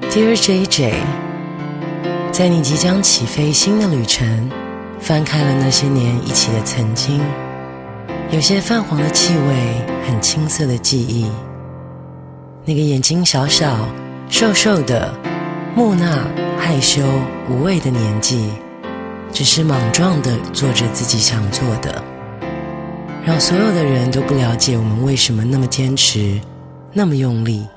Dear JJ， 在你即将起飞新的旅程，翻开了那些年一起的曾经，有些泛黄的气味，很青涩的记忆。那个眼睛小小、瘦瘦的、木讷、害羞、无畏的年纪，只是莽撞地做着自己想做的，让所有的人都不了解我们为什么那么坚持，那么用力。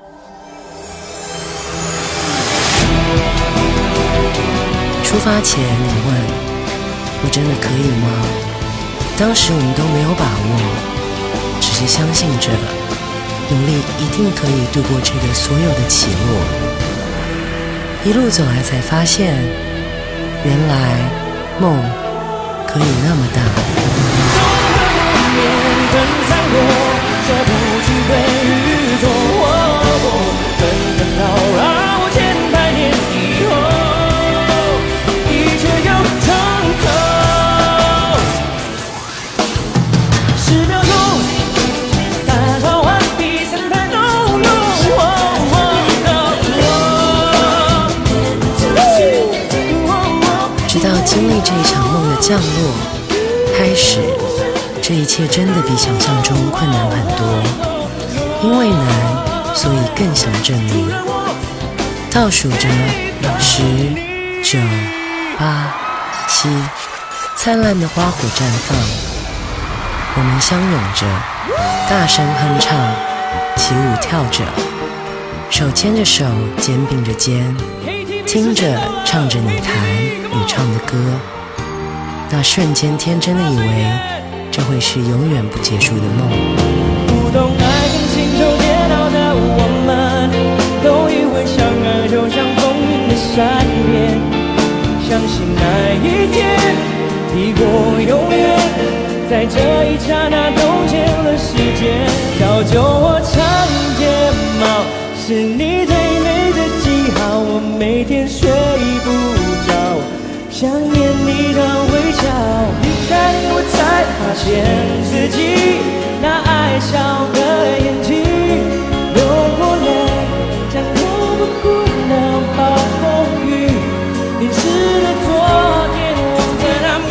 出发前你问我真的可以吗？当时我们都没有把握，只是相信着努力一定可以度过这个所有的起落。一路走来才发现，原来梦可以那么大。直到经历这一场梦的降落开始，这一切真的比想象中困难很多。因为难，所以更想证明。倒数着10、9、8、7，灿烂的花火绽放，我们相拥着，大声哼唱，起舞跳着，手牵着手，肩并着肩，听着唱着你弹你唱的歌。那瞬间天真的以为这会是永远不结束的梦。 不懂爱恨情愁煎熬的我们，都以为相爱就像风云的善变，相信那一天抵过永远，在这一刹那冻结了时间。小酒窝长睫毛是你最美的记号，我每天睡不着，想念你的微笑。离开你我才发现自己那爱笑的眼睛，流过泪将我不顾那暴风雨，淋湿了昨天我在那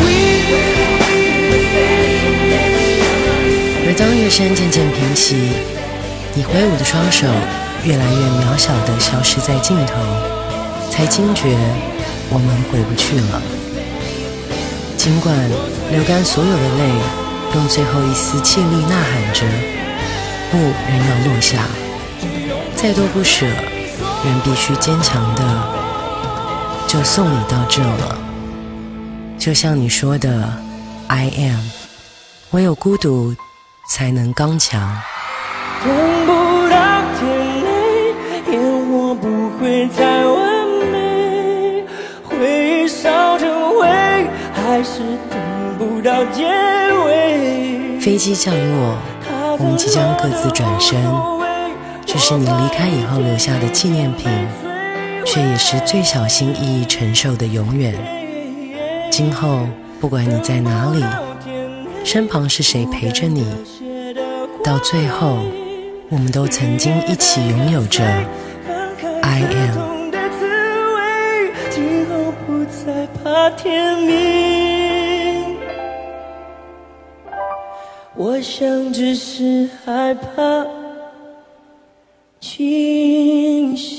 we。 而当乐声渐渐平息，你挥舞的双手越来越渺小地消失在尽头，才惊觉我们回不去了。尽管流干所有的泪，用最后一丝气力呐喊着，雾仍要落下，再多不舍，仍必须坚强的，就送你到这了。就像你说的 I am， 唯有孤独才能刚强。 等不到天黑，烟火不会再完美，回忆烧成灰，还是等不到结尾。 飞机降落，我们即将各自转身，这是你离开以后留下的纪念品，却也是最小心翼翼承受的永远。今后不管你在哪里，身旁是谁陪着你，到最后我们都曾经一起拥有着 I am。 今后不再怕天明，我想只是害怕清醒。